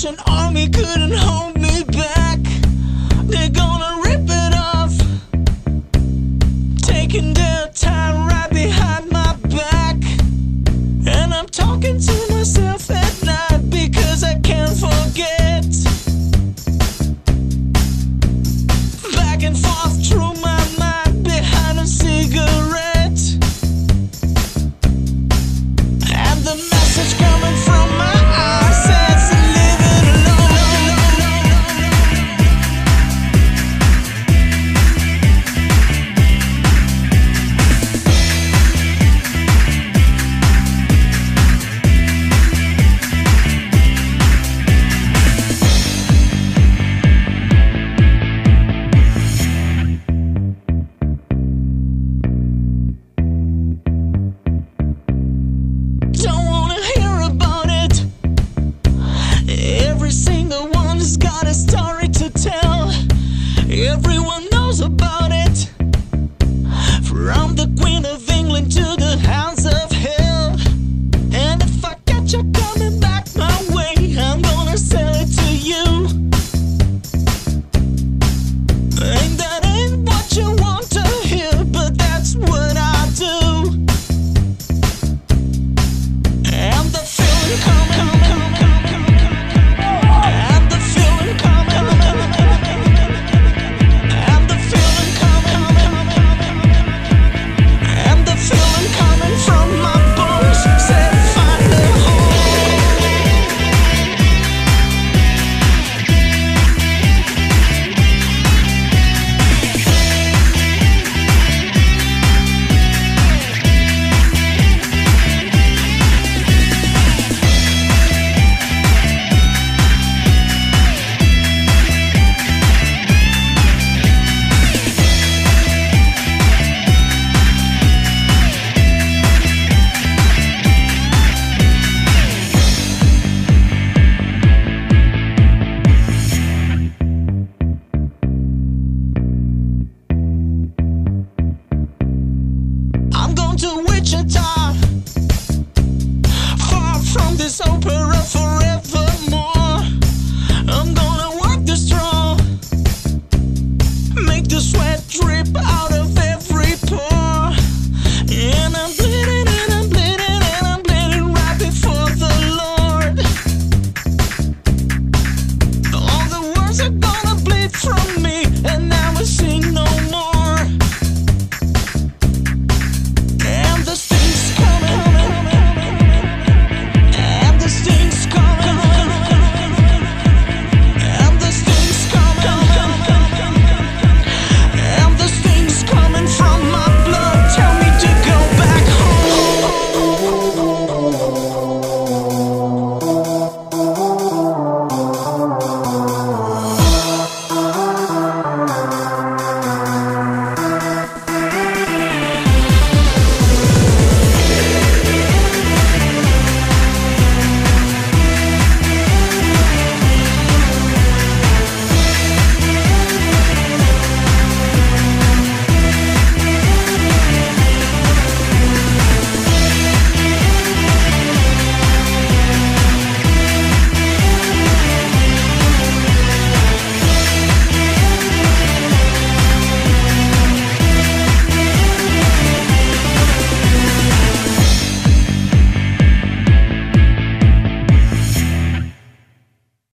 Salvation Army couldn't hold me back. They're gonna rip it off, taking their time right behind my back. And I'm talking to myself at night because I can't forget. Back and forth through my mind behind a cigarette, and the message coming from my eyes says leave it alone. Don't wanna hear about it. Every single one's got a story to tell. Everyone knows about it, from the Queen